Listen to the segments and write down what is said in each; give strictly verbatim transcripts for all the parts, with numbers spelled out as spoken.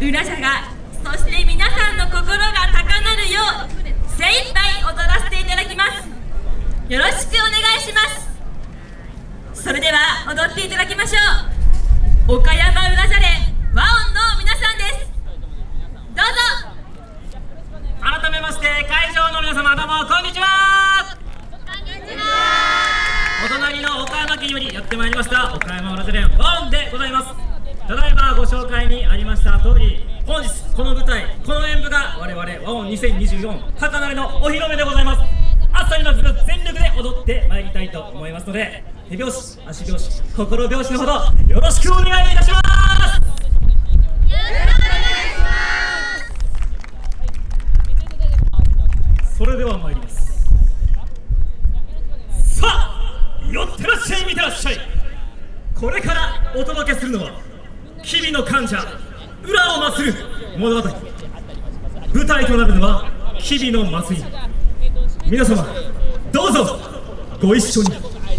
裏社が、そして皆さんの心が高鳴るよう精一杯踊らせていただきます。よろしくお願いします。それでは踊っていただきましょう。岡山裏社連和音の皆さんです。どうぞ。 改めまして会場の皆様、どうもこんにちは。 こんにちは。 お隣の岡山県よりやってまいりました岡山裏社連和音でございます。ただいまご紹介にありました通り、本日この舞台、この演舞が我々和音にせんにじゅうよん高鳴のお披露目でございます。暑さに負けず全力で踊ってまいりたいと思いますので、手拍子、足拍子、心拍子のほどよろしくお願いいたします。それでは参ります。さあ、寄ってらっしゃい、見てらっしゃい。これからお届けするのは日々の患者裏を祀る物語。舞台となるのは日々の祭り。皆様どうぞご一緒に。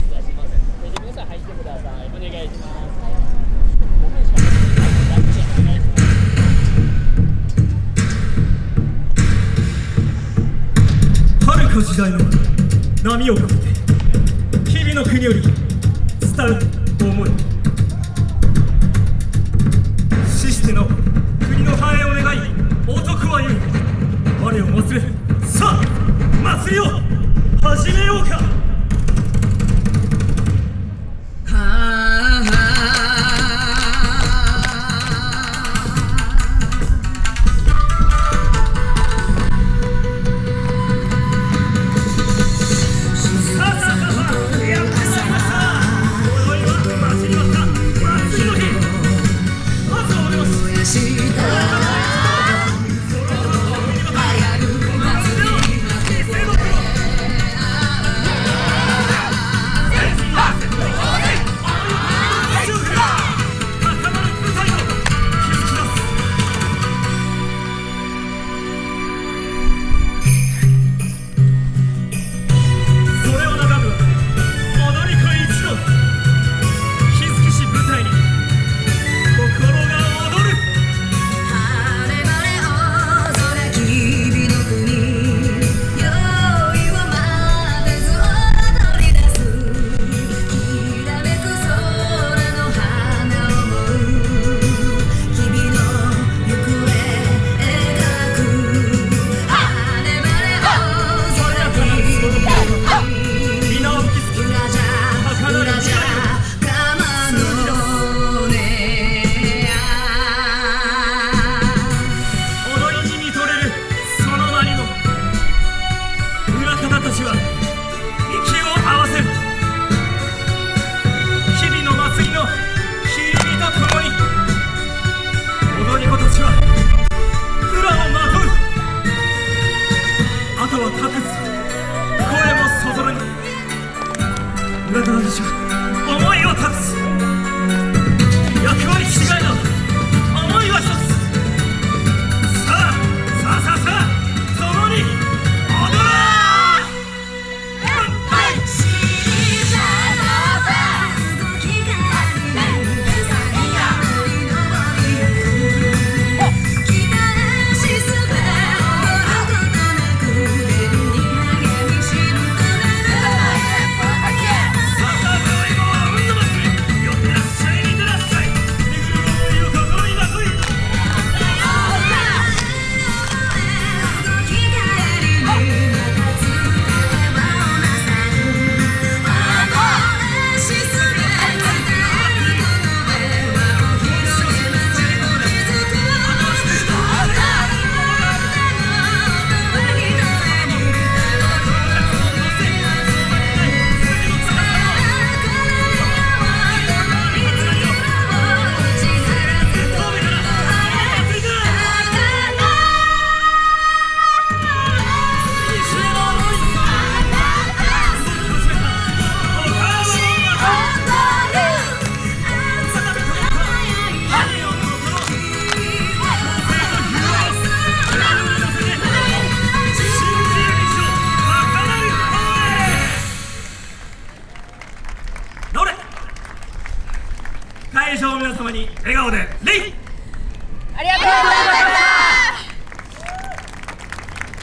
遥か時代の波を越えて日々の国より伝う思い。死しての国の繁栄を願い、男は言う。我を忘れ、さあ祭りを始めようか。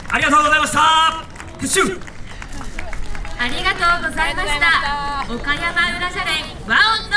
ありがとうございました。撤収。 ありがとうございました。岡山浦社連和音